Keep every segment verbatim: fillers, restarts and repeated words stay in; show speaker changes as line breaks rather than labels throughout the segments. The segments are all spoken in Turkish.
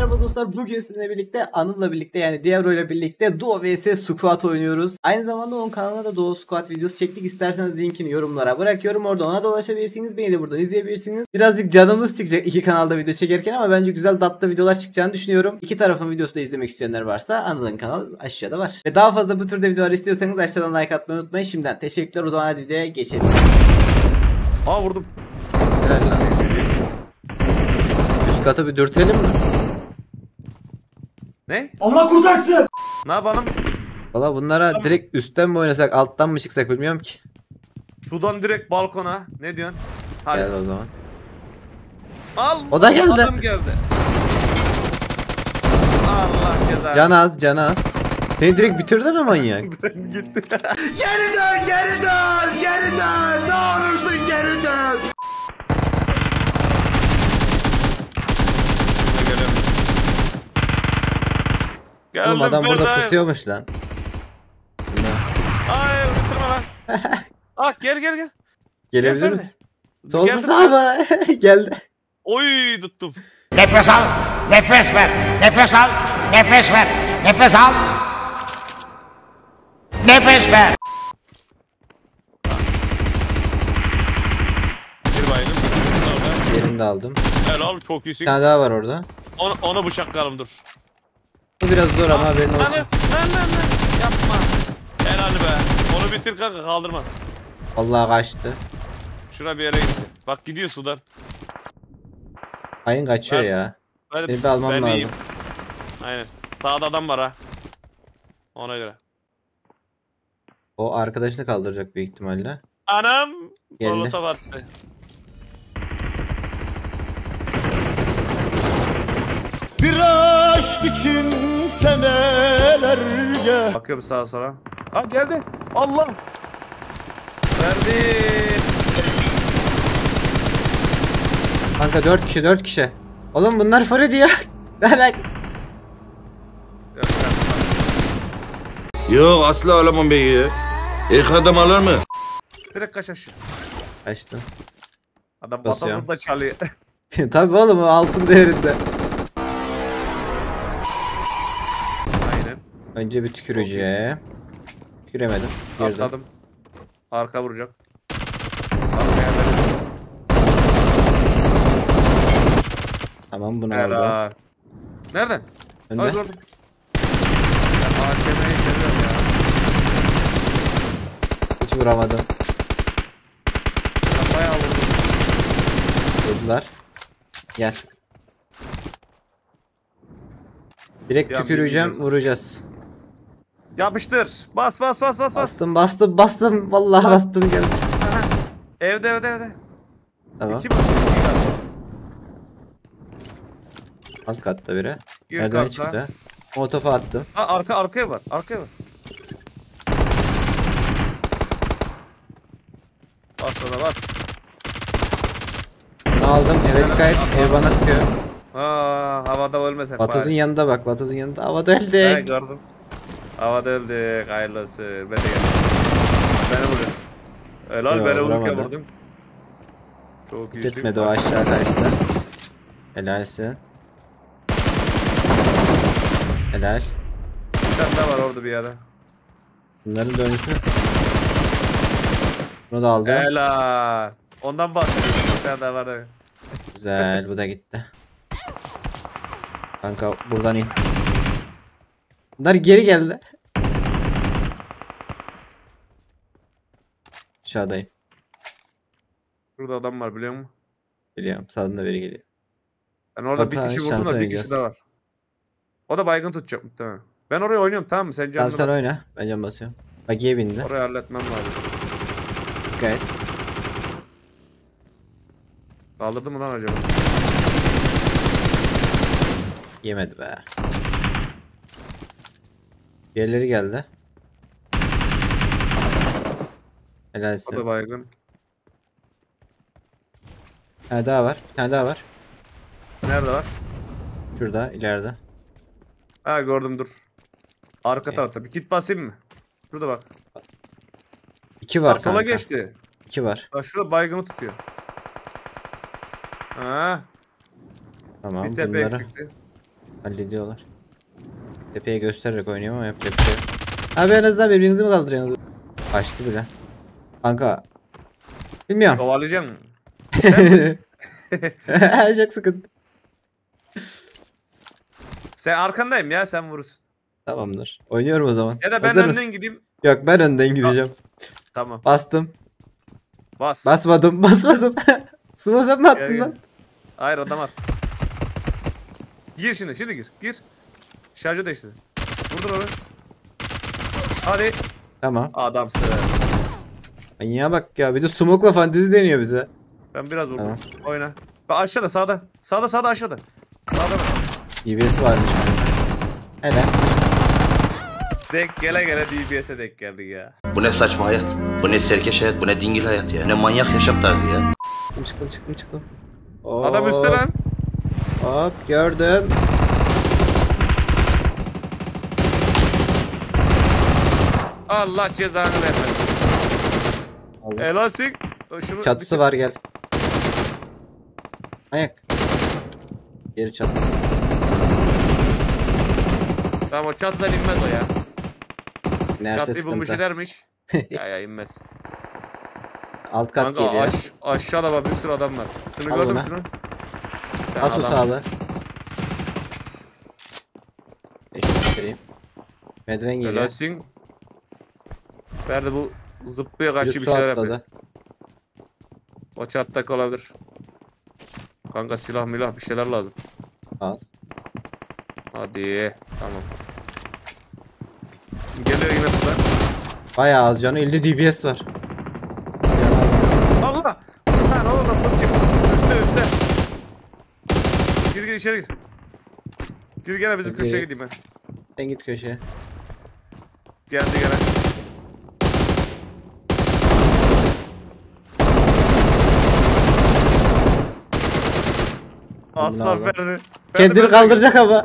merhaba dostlar. Bugün sizinle birlikte Anıl'la birlikte yani Diablo ile birlikte Duo vs Squad oynuyoruz. Aynı zamanda onun kanalına da Duo Squad videosu çektik. İsterseniz linkini yorumlara bırakıyorum. Orada ona da ulaşabilirsiniz. Beni de buradan izleyebilirsiniz. Birazcık canımız çıkacak iki kanalda video çekerken ama bence güzel tatlı videolar çıkacağını düşünüyorum. İki tarafın videosu da izlemek isteyenler varsa Anıl'ın kanalı aşağıda var. Ve daha fazla bu türde videolar istiyorsanız aşağıdan like atmayı unutmayın. Şimdiden teşekkürler. O zaman hadi videoya geçelim.
Aa vurdum.
Helal lan. Üst katı bir dürtelim mi?
Ne?
Allah kurtarsın.
Ne yapalım?
Valla bunlara
Tamam.
direkt üstten mi oynasak alttan mı çıksak bilmiyorum ki.
Sudan direkt balkona. Ne diyorsun? Hadi.
Gel o zaman.
Al.
O da geldi.
Adam geldi. Allah cezanı.
Can az, can az. Seni direkt bitirdi mi manyak?
Gitti.
Geri dön, geri dön, geri dön. Ne olursun geri dön.
Geldim.
Oğlum adam burada
Ferdayım.
pusuyormuş lan.
Hayır bitirme lan. Ah gel gel gel.
Gelebilir
Gel
misin? Sol mu
Geldim
sağ mı? Geldi.
Oy tuttum.
Nefes al, nefes ver, nefes al, nefes ver, nefes al, nefes ver.
Bir baydım.
Yerini de aldım.
Helal çok iyisin.
Bir tane daha var orada.
Onu, onu bıçaklayalım dur.
Bu biraz zor ama haberin
Lan
olsun.
lan lan lan. Yapma. Helal be. Onu bitir kanka kaldırma.
Vallahi kaçtı.
Şura bir yere gitti. Bak gidiyor sudan.
Ayın kaçıyor
Ben-
ya.
Hadi,
Beni bir almam
ben
lazım.
iyiyim. Aynen. Sağda adam var ha. Ona göre.
O arkadaşını kaldıracak büyük ihtimalle.
Anam.
Geldi.
Molotov attı.
Bir aşk için senelerce.
Bakıyorum sağa sola. Ha geldi. Allah. Verdi.
Kanka dört kişi dört kişi. Oğlum bunlar Freddy ya. Merak.
Yok asla alamam beyi. İlk adam alır mı?
Direkt kaç aşağı.
Kaçtı.
Adam
Basıyorum.
batasını da çalıyor.
Tabii oğlum o altın değerinde.
Aynen.
Önce bir tükürücüye. Tüküremedim. Girdim.
Atladım. Arka vuracak. Arkaya verin.
Tamam bunu aldım.
Helal. Nereden?
Önde.
Ay gördüm. Ya A K M'yi seviyorum ya.
Hiç vuramadım.
Ya bayağı vurdum.
Vurdular. Gel. Direkt
Ya,
tüküreceğim
bilmiyorum.
vuracağız.
Yapıştır. Bas bas bas bas bas.
Bastım bastım bastım. Vallahi bastım geldi.
Aha. Evde evde evde.
Tamam.
İki mi? İki kat.
Alt katta biri.
Bir
Merdivene
katta.
çıktı. Molotofu attım.
Ha arka arkaya var. Arkaya var. Bas ona bas.
Aldım. Eve dikkat et. Ev bana sıkıyor.
Ha havada ölmesek
Batız'ın
bari.
yanında bak. Batız'ın yanında. Havada
He
öldük.
gördüm. Havada öldük. Hayırlısı. Ben de geldim. Beni vurdun. Helal
Yo,
beni vururken
vuramadı.
vurdun. Çok iyisin.
Gitmedi o aşağı kaçtı. Helalsin. Helal.
Bir tane daha var orada bir yere.
Bunların dönüşü. Bunu da aldım.
Helal. Ondan bahsediyorum. Bir tane daha var.
Güzel. Bu da gitti. Kanka buradan in. Bunlar geri geldi. Aşağıdayım.
Şurada adam var biliyor musun?
Biliyorum. Sağdan da biri geliyor.
Ben orada
Hata,
bir kişi vurdum
şans
da bir
oynayacağız.
kişi daha var. O da baygın tutacak muhtemelen. Ben oraya oynuyorum tamam mı? Sen canını
Tamam sen
bas.
oyna. Ben can basıyorum. Bagiye bindi.
Orayı halletmem lazım.
Dikkat et.
Kaldırdı mı lan acaba?
Yemedi be. Diğerleri geldi.
O
Helalsin.
da baygın.
Bir tane daha var. Bir tane daha var.
Nerede var?
Şurada ileride.
Ha gördüm dur. Arka
Evet.
tarafta. Bir kit basayım mı? Şurada bak.
İki var
Bak sola
kanka.
geçti.
İki var.
Bak şurada baygını tutuyor. Ha,
Tamam
bir tepe
bunları
eksikti.
Hallediyorlar. Tepeye göstererek oynuyor ama yapacak bir şey yok. Abi en azından birbirinizi mi kaldırıyorsunuz? Kaçtı bile. Kanka. Bilmiyorum.
Kovalayacağım.
Çok sıkıntı.
Sen arkandayım ya, sen vurursun.
Tamamdır. Oynuyorum o zaman.
Ya da ben
Hazır
önden
mısın?
gideyim.
Yok ben önden gideceğim.
Tamam.
Bastım.
Bas.
Basmadım. Basmadım. Sumo sen mi attın
Gel, gel.
lan?
Hayır, adam at. Gir şimdi, şimdi gir. Gir. Şarjı değiştir. Vurdur onu. Hadi.
Tamam.
Adamsın.
Manyağa bak ya. Bir de smoke'la fantezi deniyor bize.
Ben biraz vurdum.
Tamam.
Oyna. Bak aşağıda, sağda. Sağda, sağda, aşağıda. Sağda.
D B S varmış. Hele.
Denk gele gele D B S'e denk geldik ya.
Bu ne saçma hayat? Bu ne serkeş hayat? Bu ne dingil hayat ya? Ne manyak yaşam tarzı ya?
Çıktım çıktım çıktım çıktım.
Adam üstte lan.
Hop gördüm.
Allah cezanı vermesin. Elasik. Şunu
Çatısı
bitir.
var gel. Ayak. Geri çat.
Tamam, o çatıdan inmez o ya.
Nerse
Çatıyı bulmuş
sıkıntı.
edermiş. ya ya inmez.
Alt kat
Kanka
geliyor.
aş aşağıda bak, bir sürü adam var. Şunu
Al
gördün
bunu.
mü şunu? Ya
As o
adam-
sağlı. Eşittireyim. Medven geliyor.
Elasik. Ferdi bu zıplıyor, kaçıyor,
Biri
bir
su
şeyler yapıyor.
atladı.
O çattaki olabilir. Kanka silah milah bir şeyler lazım.
Al.
Hadi tamam. Geliyor yine sular.
Bayağı az canı. elli D B S var.
Allah! Lan oğlum da fırt çık. Üstte üstte. Gir gir içeri gir. Gir gene bizim
Gir.
köşeye gideyim ben.
Sen git köşeye.
Geldi gene. Aslan
aldım.
Ferdi. Ferdi,
Kendini
Ferdi.
kaldıracak ama.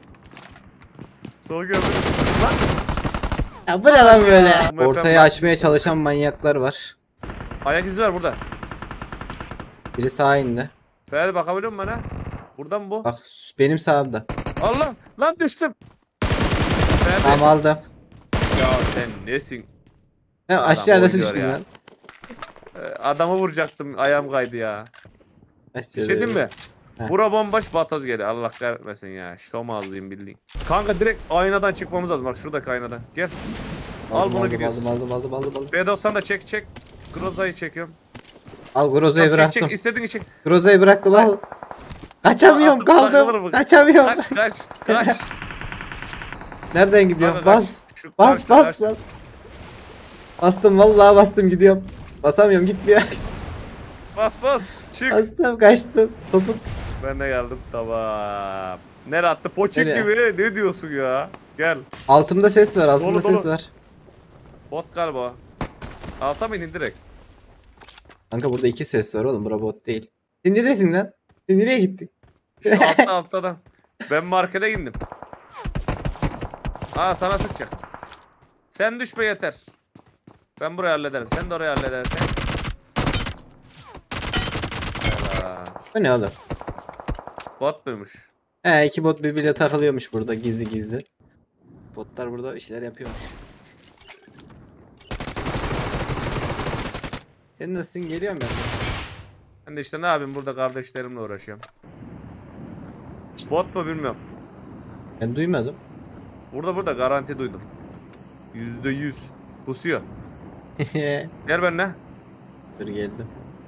Sol gördüm.
Ya bu ne lan böyle?
Aa,
Ortayı açmaya çalışan manyaklar var.
Ayak izi var burada.
Biri sağa indi.
Ferdi bakabiliyor musun bana? Buradan bu.
Bak benim sağımda.
Allah! Lan düştüm. Ferdi.
Tamam aldım.
Ya sen nesin?
Ha,
Adam
aşağıda
oynuyor
düştüm
ya.
lan.
Ee, adamı vuracaktım. Ayağım kaydı ya. Bir şey
Aşağıda.
diyeyim mi?
Heh.
Bura bomboş, batoz geliyor. Allah kahretmesin ya. Şom ağzıyım bildiğin. Kanka direkt aynadan çıkmamız lazım. Bak şuradaki aynadan. Gel. Al
Aldım,
bunu
aldım,
gidiyorsun.
aldım aldım aldım aldım aldım.
B doksan da çek çek. Groza'yı çekiyorum.
Al Groza'yı
Çek
bıraktım.
çek, istediğini çek.
Groza'yı bıraktım al. Kaçamıyorum
Attım, takılır
kaldım.
mı?
Kaçamıyorum.
Kaç kaç kaç.
Nereden gidiyorum?
Kanka,
Bas.
şu
Bas
karşı-
bas bas. Bastım vallahi bastım gidiyorum. Basamıyorum gitmiyor.
Bas bas. Çık.
Bastım kaçtım. Topuk.
Ben de geldim. Tamam. Nereye attı? Poçik
Nereye?
gibi. Ne diyorsun ya? Gel.
Altımda ses var altımda
Dolu,
ses
dolu.
var.
Bot galiba. Alta mı inin direkt?
Kanka burada iki ses var oğlum bura bot değil. Sen neredesin lan? Sen nereye gittin?
Şu altta alttadan. Ben markete indim. Aa sana sıkacak. Sen düşme yeter. Ben burayı hallederim. Sen de orayı halledersin. Hala.
Bu ne oğlum?
Bot muymuş?
He iki bot birbiriyle takılıyormuş burada gizli gizli. Botlar burada bir şeyler yapıyormuş. Sen nasılsın geliyorum ben.
Ben de işte ne yapayım, burada kardeşlerimle uğraşıyorum. Bot mu bilmiyorum.
Ben duymadım.
Burada burada garanti duydum. Yüzde yüz. Pusuyor. Gel benimle.
Dur geldim.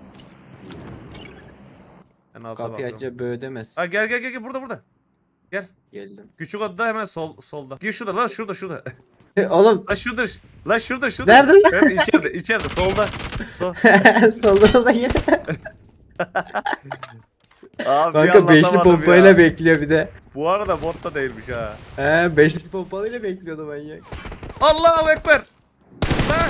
Ben alta
Kapıyı
bakıyorum.
açınca böyle demez.
Ha gel gel gel gel, burada burada. Gel.
Geldim.
Küçük odada hemen sol solda. Gir şurada lan, şurada şurada.
Oğlum
Lan şurada. Lan şurada şurada.
Nerede lan?
Evet, içeride içeride solda. Sol.
solda da gel.
Abi,
Kanka beşli
anlatamadım
pompayla
ya.
bekliyor bir de.
Bu arada bot da değilmiş ha.
He beşli pompalıyla bekliyordu manyak.
Allahu ekber. Lan.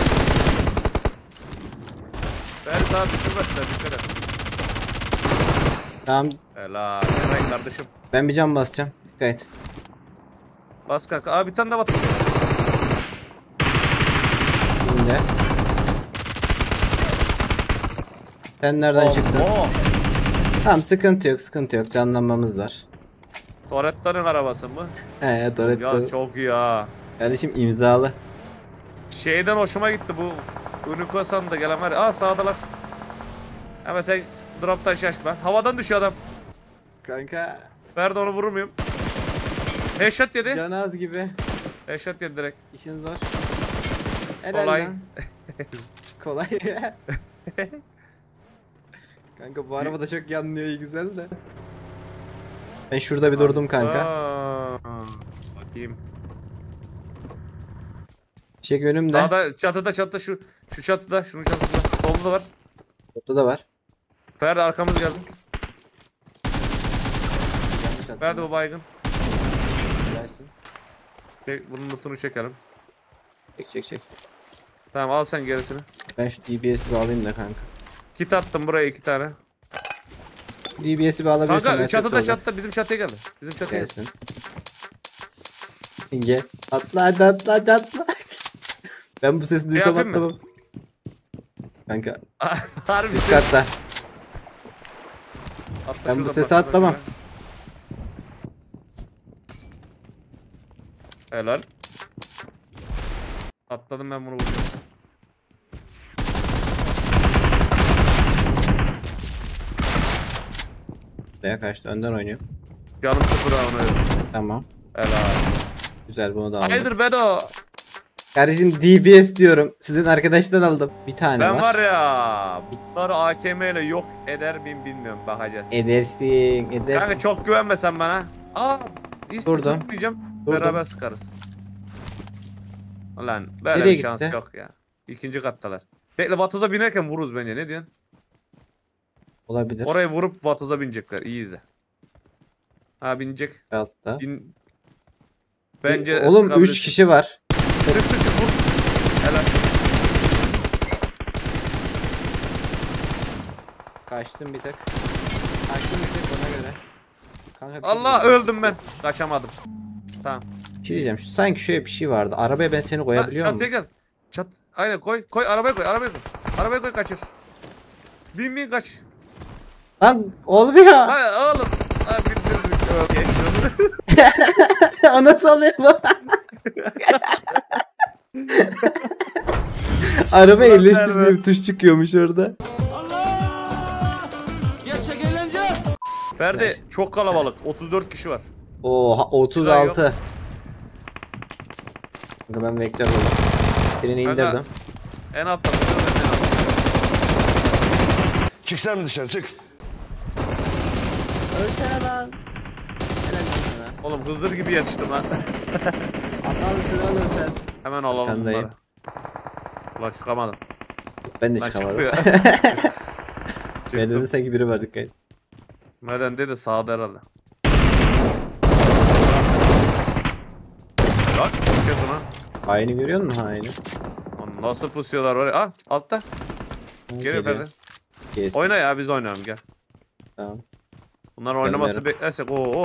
Ben daha düşürmezler, dikkat et.
Tamam
Helal. Eray kardeşim.
ben bir cam basacağım. Dikkat et.
Bas kanka. Abi bir tane daha bat.
Şimdi. Sen nereden çıktın?
Oo.
Tamam sıkıntı yok sıkıntı yok canlanmamız var.
Toretto'nun arabası mı?
He ya
Ya
Toretto.
çok iyi ha.
Kardeşim imzalı.
Şeyden hoşuma gitti bu. Unicorn'dan da gelen var ya. Aa sağdalar. Hemen sen drop'tan şaşma. Havadan düşüyor adam.
Kanka.
Ferdi onu vurur muyum? Headshot yedi.
Canaz gibi.
Headshot yedi direkt.
İşin zor. Helal
Kolay.
lan. Kolay. Kanka bu araba da çok yanlıyor iyi güzel de. Ben şurada bir durdum kanka.
Aa, bakayım.
Fişek önümde.
Sağda çatıda çatıda şu şu çatıda şunun çatısında. Solda da var.
Ortada da var.
Ferdi arkamız geldi.
Yanlış attım.
Ferdi bu baygın.
Gelsin.
Çek, bunun lootunu çekelim.
Çek çek çek.
Tamam al sen gerisini.
Ben şu D B S'i bağlayayım da kanka.
Kit attım buraya iki tane.
D B S'i bağlayabilirsen
Kanka
ben çok
çatıda
olur.
çatıda bizim çatıya geldi. Bizim çatıya geldi.
Gelsin. İnge. Atla hadi atla hadi atla. Ben bu sesi duysam
yapayım mı?
atlamam. Kanka
Harbi
üst
sen-
katta.
Atla
Ben bu
şuradan
sesi
bak,
atlamam.
şöyle. Helal. Atladım ben bunu vurdum.
Buraya kaçtı önden oynuyor.
Canım sıfır ha ona.
Tamam.
Helal.
Güzel bunu da aldım.
Hayırdır Bedo?
Kardeşim D B S diyorum. Sizin arkadaştan aldım. Bir tane
Ben
var.
var ya bunları A K M ile yok eder miyim bilmiyorum bakacağız.
Edersin edersin.
Kanka çok güvenmesen bana. Aa hiç
Durdum.
sıkmayacağım.
Durdum.
Beraber sıkarız. Lan böyle
Nereye
bir şans
gitti?
yok ya. İkinci kattalar. Bekle vatoza binerken vururuz bence ne diyorsun?
Olabilir.
Oraya vurup vatoza binecekler iyi izle. Ha binecek.
Altta.
Bin... Bence
Oğlum
sıkabilirsin.
üç kişi var.
Sık sık sık vur. Helal.
Kaçtım bir tek. Kaçtım bir tek ona göre. Kanka bir şey
Allah
diyeceğim.
öldüm ben. Kaçamadım. Tamam.
Bir şey diyeceğim. Şu, sanki şöyle bir şey vardı. Arabaya ben seni koyabiliyor
Ha,
muyum?
çatıya gel. Çat. Aynen koy. Koy arabaya koy. Arabaya koy. Arabaya koy kaçır. Bin bin kaç.
Lan olmuyor.
Hayır oğlum. Ha bitirdik. Okey.
O nasıl oluyor lan? Araba yerleştir diye bir tuş çıkıyormuş orada.
Ferdi
Neyse.
çok kalabalık. otuz dört kişi var.
Oha otuz altı. Kanka ben vektör buldum. Birini
Kanka,
indirdim.
En altta. En altta.
Çık sen mi dışarı çık.
Ölsene lan. Helal lan sana.
Oğlum hızır gibi yetiştim lan.
Atalısın oğlum sen.
Hemen alalım
Arkandayım.
bunları. Ulan çıkamadım.
Ben de
Lan
çıkamadım.
çıkmıyor.
Merdiven'de
Çıktım.
sanki biri var dikkat et.
Nereden dedi sağda herhalde. Bak kes ona.
Haini görüyor musun haini?
Onu nasıl pusuyorlar oraya? Ah altta. Geliyor Ferdi.
Kes.
Oyna ya biz oynayalım gel.
Tamam.
Bunlar oynaması
Gönderim.
beklersek oo.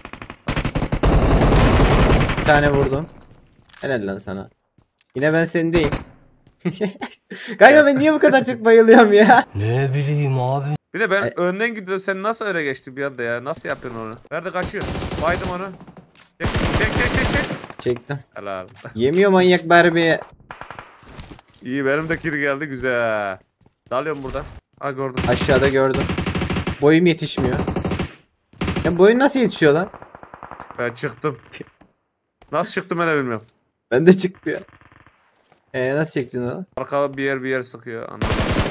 Bir tane vurdum. Helal lan sana. Yine ben sendeyim. Kanka ben niye bu kadar çok bayılıyorum ya?
Ne bileyim abi.
Bir de ben
E-
önden gidiyorum sen nasıl öyle geçtin bir anda ya? Nasıl yapıyorsun onu? Nerede kaçıyor? Baydım onu. Çek çek çek çek çek.
Çektim.
Helal.
Yemiyor manyak Barbie.
İyi benim de kiri geldi güzel. Dalıyorum buradan. Ha gördüm.
Aşağıda gördüm. Boyum yetişmiyor. Ya boyun nasıl yetişiyor lan?
Ben çıktım. Nasıl çıktım ben de bilmiyorum.
Ben de çıkmıyor. Eee nasıl çektin onu?
Arka bir yer bir yer sıkıyor. Anladım.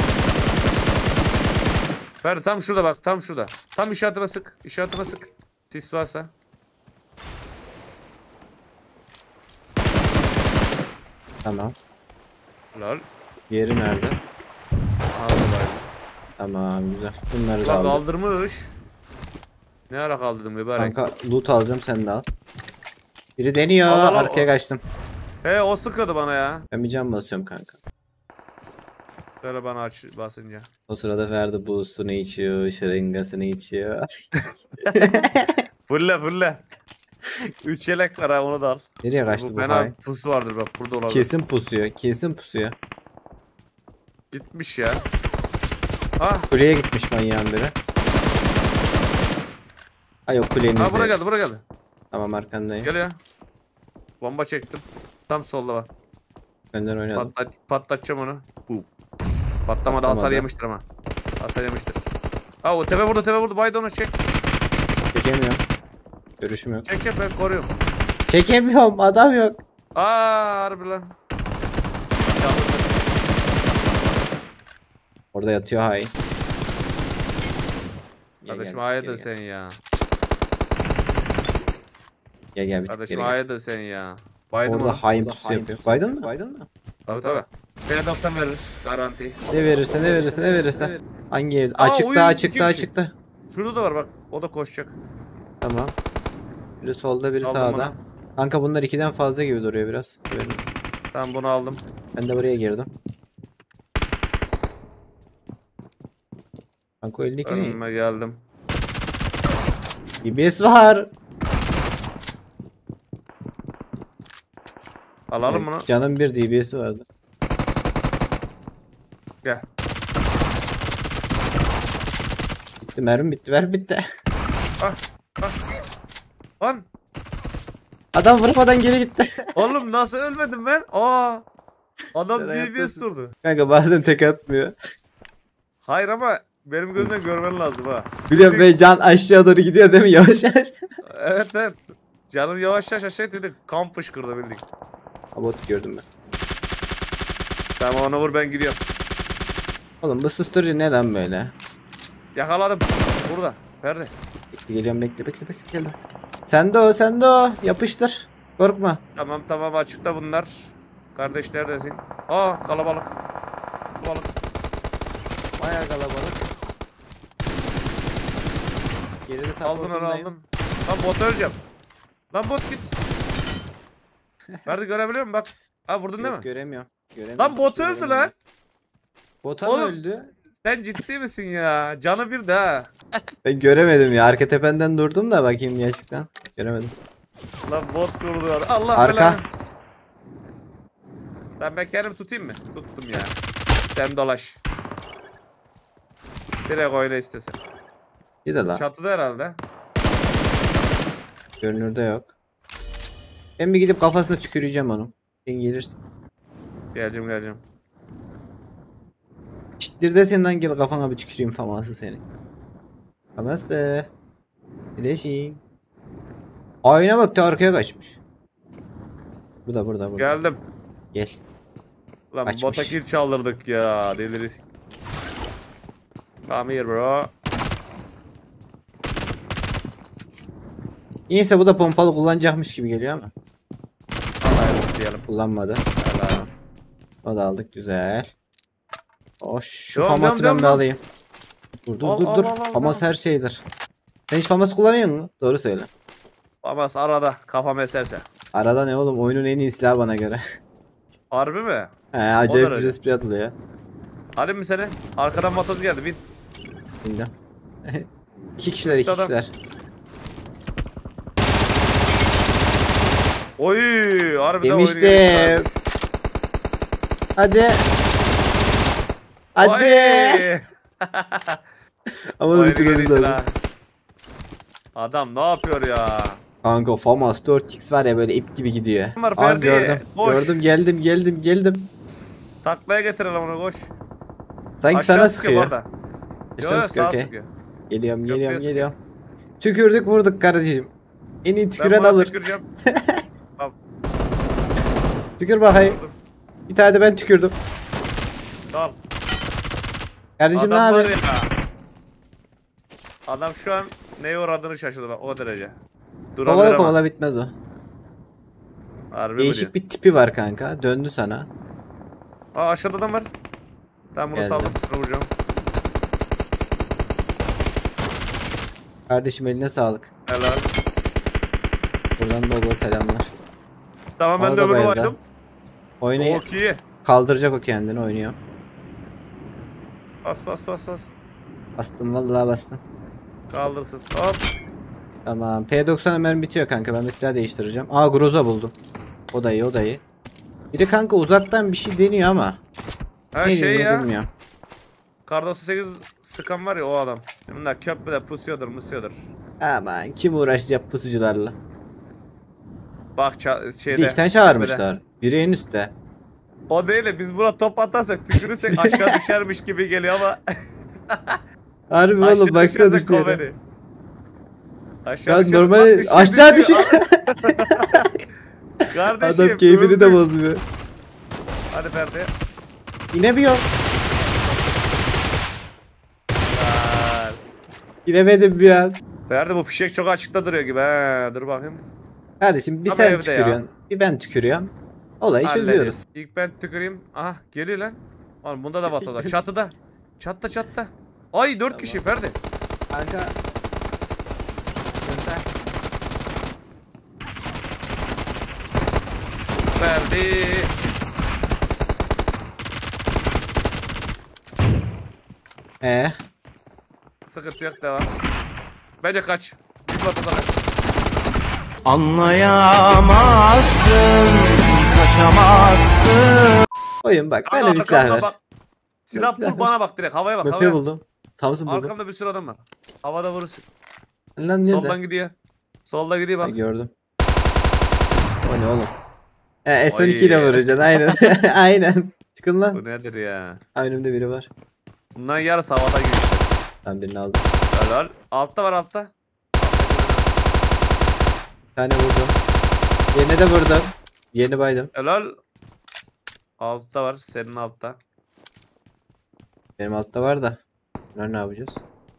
Ferdi tam şurada bak tam şurada. Tam işaretime sık. İşaretime sık. Sis varsa.
Tamam.
Lol.
Yeri nerede?
Ağzı
Tamam güzel. Bunları da
Lan
aldım.
kaldırmış. Ne ara kaldırdım mübarek.
Kanka loot alacağım sen de al. Biri deniyor.
Al, al, al.
Arkaya kaçtım.
He o sıkıyordu bana ya.
Ben bir cam basıyorum kanka.
Böyle bana aç basınca.
O sırada Ferdi boost'unu içiyor. Şırıngasını içiyor.
Fırla fırla. Üç yelek var ha onu da al.
Nereye kaçtı
Bu
bu
fena
hain?
pusu vardır bak burada olabilir.
Kesin pusuyor. Kesin pusuyor.
Gitmiş ya. Ah
Kuleye gitmiş manyağın biri. Ha yok, kulenizde.
Ha buraya geldi, buraya geldi.
Tamam, arkandayım.
Gel ya. Bomba çektim. Tam solda var.
Önden oynadım.
Patlat, patlatacağım onu. Bu. Patlamadı, hasar
Patlamadı.
yemiştir ama. Hasar yemiştir. Ha o tepe vurdu, tepe vurdu. Baydı onu çek.
Çekemiyorum. Görüşüm yok.
Çek çek, ben koruyorum.
Çekemiyorum, adam yok.
Aa harbi lan.
Orada yatıyor hain. Gel,
Kardeşim
gel,
hayırdır
gel, gel.
sen ya.
Gel gel bir tık
Kardeşim
geri gel.
hayırdır sen ya. Baydım
Orada
onu.
hain pusu yapıyor. Baydın mı? Baydın mı?
Tabii tabii. Beni doksan verir. Garanti.
Ne verirse ne verirse ne verirse. Hangi evde?
Aa,
Açıkta
oyun
açıkta
iki kişi.
açıkta.
Şurada da var bak. O da koşacak.
Tamam. Biri solda biri
Aldım
sağda.
bunu.
Kanka bunlar ikiden fazla gibi duruyor biraz. Haberin.
Tamam bunu aldım.
Ben de buraya girdim. Kanka elindeki ne?
Önüme geldim.
D B S var.
Alalım bunu.
Canım bir D B S'i vardı.
Gel.
Bitti, mermi bitti, ver bitti.
Ah. Ah. Lan.
Adam vurmadan geri gitti.
Oğlum nasıl ölmedim ben? Aa. Adam
Sen
D B S
hayattasın.
durdu.
Kanka bazen tek atmıyor.
Hayır ama benim gözümden görmen lazım ha.
Biliyorum be, can aşağı doğru gidiyor değil mi, yavaş yavaş.
Evet evet. Canım yavaş yavaş aşağı dedi. Kan fışkırdı bildik.
Bot gördüm ben.
Tamam ona vur, ben gidiyorum.
Oğlum bu susturucu neden böyle?
Yakaladım. Burada. Ferdi.
Bekle, geliyorum, bekle bekle bekle geldim. Sen de o, sen de o. Yapıştır. Korkma.
Tamam tamam, açıkta bunlar. Kardeş neredesin? Aa kalabalık. Kalabalık.
Bayağı kalabalık. Geride
Aldın onu
supportundayım.
aldın. Lan bot öleceğim. Lan bot git. Ferdi görebiliyor musun bak. Ha vurdun değil
Yok,
mi?
göremiyorum. Göremiyorum.
Lan bot
Hiçbir şey
öldü lan.
göremiyorum. Bota mı
Oğlum.
öldü?
Sen ciddi misin ya? Canı bir de ha.
Ben göremedim ya. Arka tependen durdum da bakayım gerçekten. Göremedim.
Lan bot vurdu. Allah
Arka.
belanı. Ben ben kendimi tutayım mı? Tuttum ya. Sen dolaş. Direkt oyna istesin.
Bir de lan.
Çatıda herhalde.
Görünürde yok. Ben bir gidip kafasına tüküreceğim onu. Sen gelirsin.
Geleceğim geleceğim.
Şittir de senden gel kafana bir tüküreyim faması seni. Faması. Bileşim. Ayna bak da arkaya kaçmış. Bu da burada burada.
Geldim.
Gel.
Lan
Açmış.
bota kill çaldırdık ya. Deliriz. Come here bro.
Neyse bu da pompalı kullanacakmış gibi geliyor ama.
Allah'a diyelim.
Kullanmadı.
Allah'a.
O da aldık, güzel. Hoş, şu
Devam,
faması
devam,
ben bir
devam.
alayım. Dur dur
Al,
dur
al,
dur.
al, al,
Famas her şeydir. Sen hiç famas kullanıyor musun? Doğru söyle.
Ama arada kafam eserse.
Arada ne oğlum, oyunun en iyi silahı bana göre.
Harbi mi?
He, acayip
derece.
güzel sprey atılıyor ya.
Hadi mi seni? Arkadan matoz geldi bin.
Bildim. İki kişiler iki
Adam.
kişiler.
Oy harbiden
Demiştim. Hadi. Hadi.
Oy.
Ama
Oyunu
bitiririz
geliştir
lazım.
ha. Adam ne yapıyor ya?
Kanka famas dört x var ya, böyle ip gibi gidiyor.
Var,
Aa,
Ferdi,
gördüm.
boş.
Gördüm, geldim geldim geldim.
Taklaya getirelim onu koş.
Sanki
Aşağı
sana
sıkıyor
sıkıyor.
bu arada.
Sana
Yo, yo,
sıkıyor,
sağa
okey.
sıkıyor.
Geliyorum
Yok,
geliyorum
yok.
geliyorum. Tükürdük vurduk kardeşim. En iyi
Ben
tüküren
buna
alır.
tüküreceğim. Tamam.
Tükür bakayım. Bir tane de ben tükürdüm.
Tamam.
Kardeşim ne
Adam var
abi?
ya. Adam şu an neye uğradığını şaşırdı bak o derece. Durabilir
Kovala
ama.
kovala bitmez o.
Harbi mi
Değişik
diyor?
bir tipi var kanka. Döndü sana.
Aa aşağıda adam var. Tamam bunu
Geldim.
saldım. Şunu vuracağım.
Kardeşim eline sağlık.
Helal.
Buradan bol bol selamlar.
Tamam ben
O
de
da
öbürünü
bayıldı.
baydım.
Oyunu
Çok iyi.
kaldıracak o kendini, oynuyor.
Bas bas bas bas.
Bastım vallahi bastım.
Kaldırsın. Hop.
Tamam. P doksan hemen bitiyor kanka. Ben bir silah değiştireceğim. Aa, Groza buldum. O da iyi, o da iyi. Biri kanka uzaktan bir şey deniyor ama.
Her
Ne
şey
deniyor
ya.
bilmiyorum.
Kar doksan sekiz sıkan var ya o adam. Bunlar köprüde pusuyordur musuyordur.
Aman kim uğraşacak pusucularla.
Bak ça-
Bir
şeyde.
de iki tane çağırmışlar. Biri en üstte.
O değil de biz buna top atarsak tükürürsek aşağı düşermiş gibi geliyor ama.
Harbi
Aşağı
oğlum baksana
düşersek
düştüğüne.
komedi. Aşağı
Ya
düşerse bak
normal
düşüyor,
aşağı
düşüyor.
düşüyor.
Kardeşim.
Adam keyfini de
öldük.
bozmuyor.
Hadi Ferdi.
İnemiyor.
Güzel.
İnemedim bir an.
Ferdi bu fişek çok açıkta duruyor gibi. He, dur bakayım.
Kardeşim bir
Ama
sen
evde ya.
tükürüyorsun. Bir ben tükürüyorum. Olayı
Hallederiz.
çözüyoruz.
İlk ben tüküreyim. Aha geliyor lan. Oğlum bunda da vatoda. Çatıda. Çatta çatta. Ay dört kişi Ferdi.
Kanka.
Ferdi.
Ee,
Sıkıntı yok devam. Bence kaç. Bir vatoda kaç.
Anlayamazsın, kaçamazsın.
oyun bak.
Aa,
Bana bir silah
arkamda
ver.
bak. Silah
Silah
bul
ver.
bana bak direkt havaya bak
Mepe
havaya.
buldum. Samsun buldum.
Arkamda bir sürü adam var. Havada vurursun.
Lan nerede?
Soldan gidiyor. Solda gidiyor
Ha,
bak.
gördüm. O ne oğlum? He S on iki
Oy.
ile vuracaksın aynen. Aynen. Çıkın lan.
Bu nedir ya?
Ha, önümde biri var.
Bunların yarısı havada gidiyor.
Ben birini aldım.
Helal. Altta var altta.
Bir tane vurdum. Yerine de vurdum. Yerini baydım.
Helal. Altta var. Senin altta.
Benim altta var da. Bunlar ne yapacağız?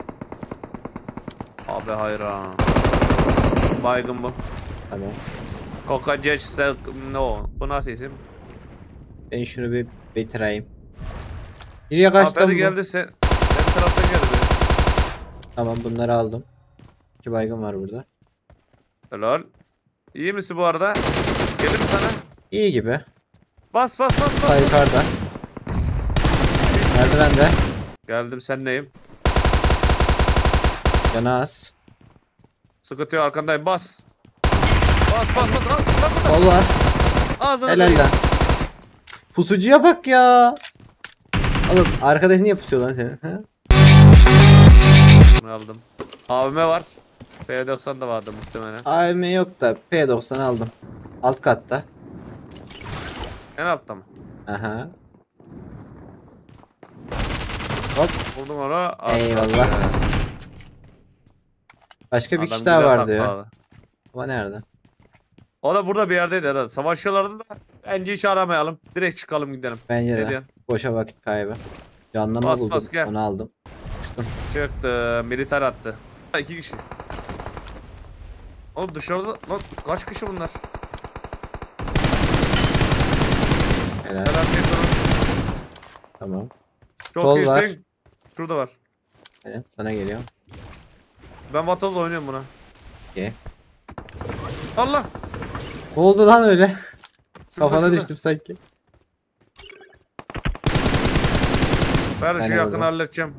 Abi hayran. Baygın bu.
Tamam.
Coca Jesse no. Bu nasıl isim?
Ben şunu bir bitireyim. Nereye kaçtı lan
Haberi
bu?
geldi sen. Senin taraftan geldi.
Tamam bunları aldım. İki baygın var burada.
Helal. İyi misin bu arada? Gelir mi sana?
İyi gibi.
Bas bas bas
Sağ
bas.
yukarıda. Merdivende.
Geldim sen neyim?
Canı az.
Sıkıntı yok arkandayım bas. Bas bas bas. Al, bas, bas.
Sol var.
Ağzına
Helal
direkt.
lan. Pusucuya bak ya. Oğlum arkadaş niye pusuyor lan senin? Ha?
Bunu aldım. A V M var. P doksan da vardı muhtemelen.
A V M yok da P doksan aldım. Alt katta.
En altta mı?
Aha. Hop.
Vurdum onu. altta.
Eyvallah. Başka bir
Adam
kişi daha
güzel
vardı ya.
takladı.
Ama nerede?
O da burada bir yerdeydi herhalde. Savaşçılardı da bence hiç aramayalım. Direkt çıkalım gidelim.
Bence
Ne
de.
diyorsun?
Boşa vakit kaybı. Canlama
Bas,
buldum.
bas, gel.
Onu aldım.
Çıktı. Militer attı. İki kişi. Oğlum dışarıda lan kaç kişi bunlar?
Helal.
Helal bir sorun.
Tamam.
Çok
Sol
iyisin.
var.
Şurada var.
Helal. Sana geliyor.
Ben Vatoz'la oynuyorum buna.
Okey.
Allah.
Ne oldu lan öyle? Kafana
şurada.
düştüm sanki.
Ben
Ben
şu
de
yakını
vurdum.
halledeceğim.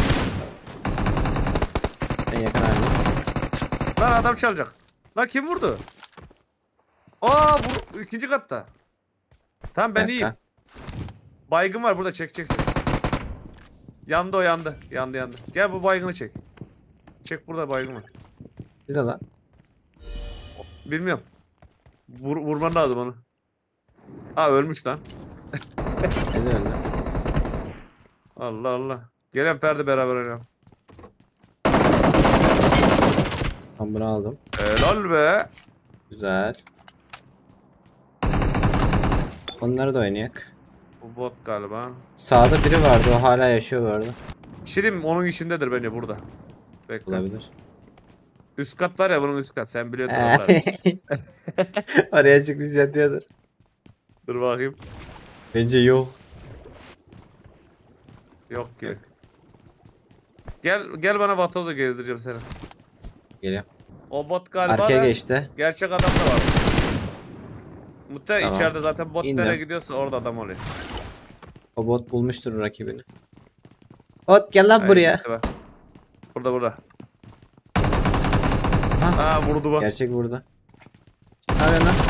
En yakın halde.
Lan adam çalacak. Lan kim vurdu? Aa bu ikinci katta. Tamam ben
Bir
iyiyim.
dakika.
Baygın var burada çekeceksin. Yandı o yandı. Yandı yandı. Gel bu baygını çek. Çek burada baygın var.
Bir de lan.
Bilmiyorum. Vur, vurman lazım onu. Aa ölmüş lan.
Hadi öyle.
Allah Allah. Gelen perde beraber oynayalım.
Ben bunu aldım.
Helal be.
Güzel. Onları da oynayak.
Bu bot galiba.
Sağda biri vardı. O hala yaşıyor bu arada.
Şirin onun içindedir bence burada. Bekle.
Olabilir.
Üst kat var ya bunun üst kat. Sen biliyorsun
Ee.
oraları.
Oraya çıkmış yatıyordur.
Dur bakayım.
Bence yok.
Yok ki. Gel gel bana Vatoz'u gezdireceğim seni.
Geliyor.
O bot galiba
Arkaya
da
geçti.
gerçek adam da var. Muhtemelen
Tamam.
içeride zaten bot
İndim.
nereye gidiyorsa orada adam oluyor.
O bot bulmuştur rakibini. Bot gel lan
Aynen,
buraya.
işte bak. Burada burada.
Ha.
Ha vurdu bak.
Gerçek burada. Ne yapıyorsun lan?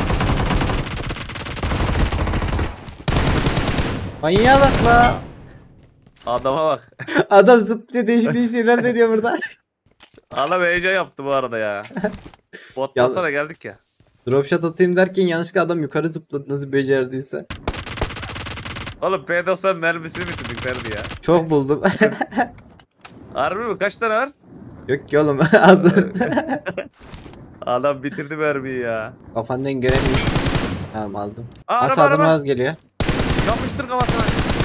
Manyağa bak la.
Adama bak.
Adam zıp diye değişik değişik şeyler deniyor burada.
Adam heyecan yaptı bu arada ya. Bottan
Yallah.
sonra geldik ya.
Dropshot atayım derken yanlışlıkla adam yukarı zıpladı nasıl becerdiyse.
Oğlum P doksan mermisini bitirdik Ferdi ya.
Çok buldum.
Harbi mi? Kaç tane var?
Yok ki oğlum hazır.
Adam bitirdi mermiyi ya.
Kafandan göremiyorum. Tamam aldım.
Aa,
Nasıl
araba,
adım
araba.
az geliyor.
Yapıştır kafasına.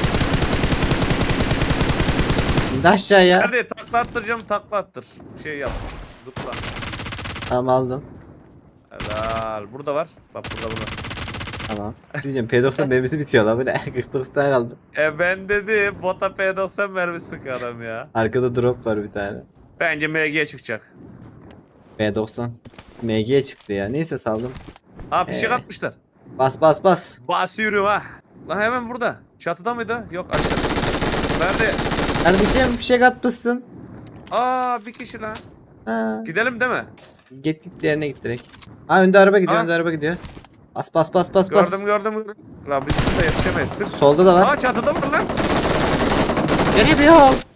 İndi aşağıya.
Ferdi takla attıracağım, takla attır. Şey yap. Zıpla.
Tamam aldım.
Helal. Burada var. Bak burada burada.
Tamam. Diyeceğim P doksan mermisi bitiyor lan bu ne? kırk dokuz tane kaldı.
E ben dedim bota P doksan mermisi sıkıyor adam ya.
Arkada drop var bir tane.
Bence M G'ye çıkacak.
P doksan. M G'ye çıktı ya. Neyse saldım.
Ha fişek
Ee.
atmışlar.
Bas bas bas.
Bas yürüyorum ha. Lan hemen burada. Çatıda mıydı? Yok aşağıda. Nerede?
Kardeşim fişek atmışsın.
Aa bir kişi lan.
Ha.
Gidelim değil mi?
Git git diğerine git direkt. Ha önde araba gidiyor
Ha.
önde araba gidiyor. Bas bas bas bas bas.
Gördüm gördüm. gördüm. Lan biz burada yetişemeyiz. Sık.
Solda da var.
Aa çatıda mı lan?
Gelemiyorum.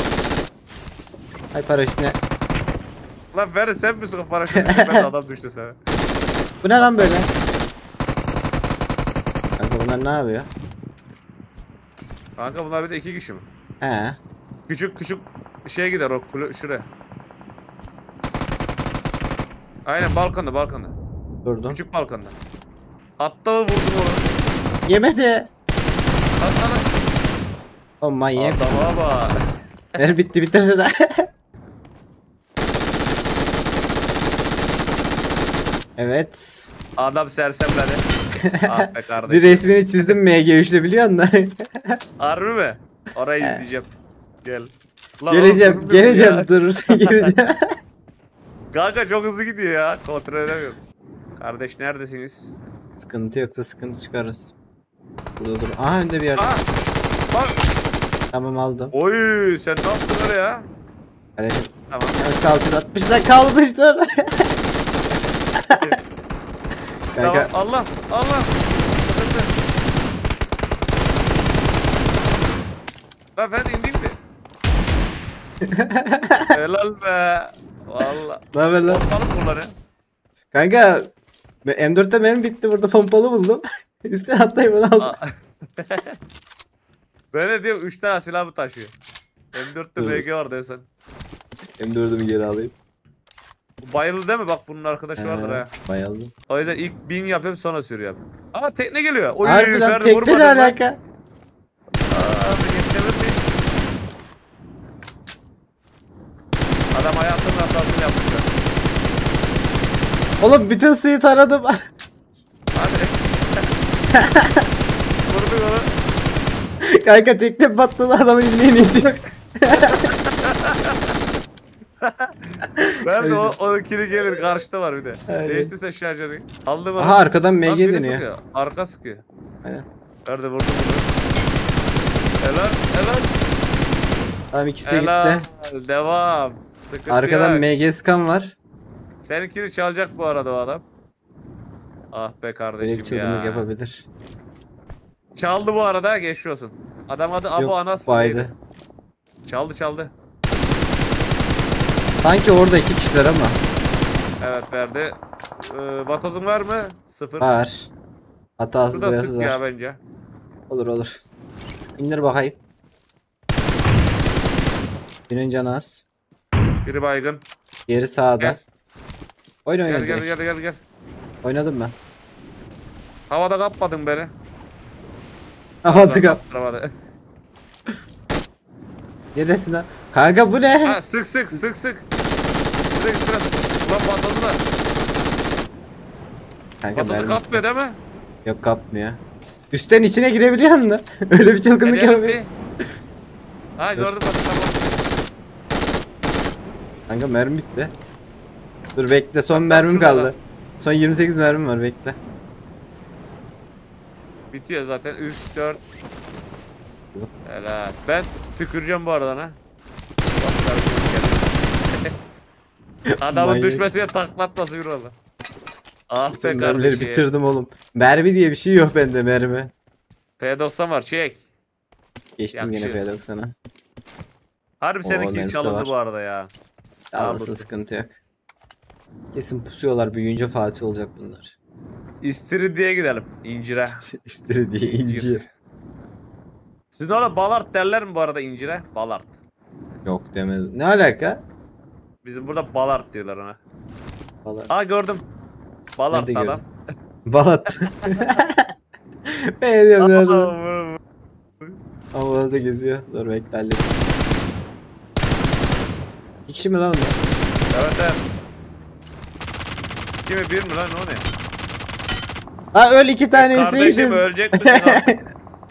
Ay paraşütüne.
Lan Ferdi sen misin paraşütü? Ben adam düştü sana.
Bu ne lan böyle? Kanka bunlar ne yapıyor?
Kanka bunlar bir de iki kişi mi?
He.
Küçük küçük şey gider o kule şuraya. Aynen balkonda balkonda.
Durdum.
Küçük balkonda. Hatta vurdum onu.
Yemedi.
Atla
O manyak.
Adama bak.
Ver bitti bitir şunu. Evet.
Adam sersemledi. Ah be
Bir
kardeşim.
resmini çizdim M G üç'le biliyor musun?
Harbi mi? Orayı izleyeceğim. Gel. Lan
geleceğim
oğlum, durmuyor
geleceğim
ya.
durursa geleceğim.
Kanka çok hızlı gidiyor ya. Kontrol edemiyorum. Kardeş neredesiniz?
Sıkıntı yoksa sıkıntı çıkarız. Burada dur. Aha önde bir yerde.
Aa! Bak!
Tamam aldım.
Oy sen ne yaptın öyle ya?
Kardeşim
Tamam.
az kalkın altmışta kalmıştır.
Tamam.
Kanka
Allah! Allah! Sıkıntı. Ben ben indim mi? Helal be. Valla.
ne haber lan?
Ortalık kullanıyor.
Kanka M dörtte benim bitti burada pompalı buldum. Üstüne atlayıp onu aldım.
Aa. Ben de diyorum üç tane silah mı taşıyor? M dörtte
Dur.
M G vardı sen.
M dördümü geri alayım.
Bu bayıldı değil mi? Bak bunun arkadaşı vardır ha.
Bayıldım.
O yüzden ilk bin yapayım sonra sürüyorum. Aa tekne geliyor. Oy,
Harbi lan
Ferdi
tekne
vurmadın
ne
lan.
alaka?
Aa, geçemez miyim? Adam hayatının hatasını yapmışlar.
Oğlum bütün suyu taradım.
Hadi. Vurduk onu.
Kanka tekne patladı adamın illeğini itiyor.
Ben de o, o kili gelir karşıda var bir de.
Aynen.
Değişti sen şarjörü. Aldım onu.
Aha arkadan
Lan
M G
biri
deniyor.
sıkıyor. Arka sıkıyor.
Aynen.
Nerede vurdu bunu? Helal helal.
Tamam ikisi de
Helal.
gitti.
Devam. Sıkıntı
Arkadan
yok.
M G scan var.
Seninkini çalacak bu arada o adam. Ah be
Böyle
kardeşim
bir çılgınlık
ya.
yapabilir.
Çaldı bu arada geçmiş olsun. Adam adı Abu
Yok
Anas mı
baydı.
neydi? Çaldı çaldı.
Sanki orada iki kişiler ama.
Evet verdi. Ee, Vatozun var mı? Sıfır.
Var. Hatası
Şurada
boyası
sık ya
var.
bence.
Olur olur. İndir bakayım. Birinin canı az.
Biri baygın.
Diğeri sağda.
Gel.
Oyun oyna
Gel gel
direkt.
gel gel gel.
Oynadım ben.
Havada kapmadın beni.
Havada kap.
Havada.
Neredesin lan? Kanka bu ne?
Ha sık sık sık sık. Sık sık. Ulan patladılar.
Kanka
Patladı
mermi.
kapmıyor değil mi?
Yok kapmıyor. Üstten içine girebiliyor musun? Öyle bir çılgınlık
Ecel
yapabiliyor.
bir- Ha
Dur.
gördüm bak tamam.
Kanka mermi bitti. Dur bekle son
Bak,
mermim
şurada
kaldı.
da.
Son yirmi sekiz mermim var bekle.
Bitiyor zaten. üç dört.
Dur.
Helal. Ben tüküreceğim bu arada ha. Bak, kardeşim geldi. Adamın
Manyak.
düşmesine taklatması bir oldu. Ah be
Bütün mermileri
kardeşim.
bitirdim oğlum. Mermi diye bir şey yok bende mermi.
P doksan var çek.
Geçtim yine
Yakışır.
P doksan'a.
Harbi
Oo,
seninki
mermisi
çalındı
var.
bu arada ya.
Almasın, sıkıntı yok. Kesin pusuyorlar, büyüyünce Fatih olacak bunlar.
İstiridye'ye gidelim. İncire.
İstiridye, incir.
Sizin orada balart derler mi bu arada incire? Balart.
Yok demedim. Ne alaka?
Bizim burada balart diyorlar ona.
Balat.
Aa gördüm. Balart
Nerede
adam.
Balat. Ben diyorum nerede?
Aa,
Havada geziyor. Dur bekle halledeyim. İki kişi mi lan onlar?
evet evet. Kimi bir mi lan o ne?
Ha öl iki
Kardeşim
tanesiydin.
ölecek misin artık?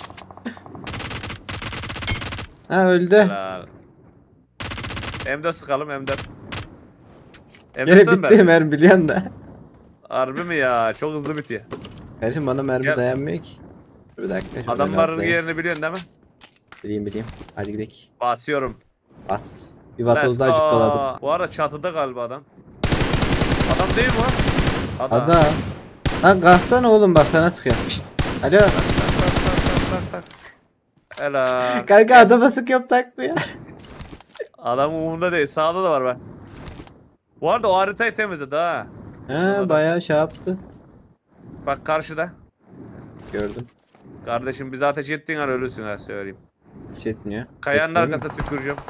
Ha öldü.
Helal. M dört sıkalım M dört. M
Gene
dörtten
bitti
ben.
mermi biliyorsun da.
Harbi mi ya? Çok hızlı bitiyor.
Kardeşim bana mermi
Gel.
dayanmıyor ki. Dur bir dakika. şöyle
Adamların
atlayayım.
yerini biliyorsun değil mi?
Bileyim bileyim. Hadi gidelim.
Basıyorum.
Bas. Bir
Let's
vatoz daha
go.
cukkaladım.
Bu arada çatıda galiba adam. Adam değil mi o? Adam.
Ada. Lan kalksana oğlum bak sana sıkıyorum. Pişt. Alo.
Tak, tak, tak, tak, tak. Helal.
Kanka adama sıkıyorum takmıyor.
Adam umurunda değil. Sağda da var be. Bu arada o haritayı temizledi ha.
Ha bayağı şey yaptı.
Bak karşıda.
Gördüm.
Kardeşim bize ateş ettiğin an ölürsün ha söyleyeyim.
Şey etmiyor.
Kayanın
Bekliyor mu?
arkasına tüküreceğim.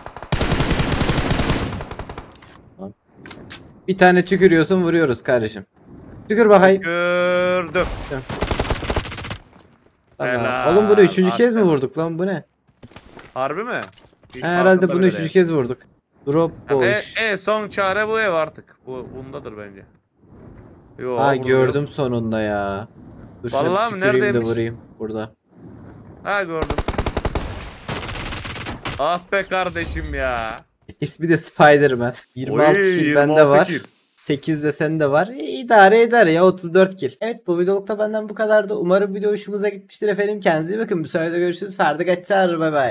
Bir tane tükürüyorsun vuruyoruz kardeşim. Tükür bakayım.
Gördüm.
Tamam.
Helal.
Oğlum bunu üçüncü kez mi
Aferin.
vurduk lan bu ne?
Harbi mi? Hiç
Ha, herhalde
farkında
bunu
bile
üçüncü
değil.
kez vurduk. Drop
Ya,
boş.
E, e, son çare bu ev artık. Bu bundadır bence. Yo,
Ha
burada
gördüm
yok.
sonunda ya. Dur şuna
Vallahi
bir
mi?
tüküreyim de
Neredeymiş?
vurayım. Burada.
Ha gördüm. Ah be kardeşim ya.
İsmi de Spider-Man. yirmi altı
Oy,
kill
yirmi
bende
altı
var.
kill.
sekiz de sende var. E, idare eder ya otuz dört kill. Evet bu videolukta benden bu kadardı. Umarım video hoşunuza gitmiştir efendim. Kendinize iyi bakın. Bir sonraki görüşürüz. Ferdi kaçar. Bay bay.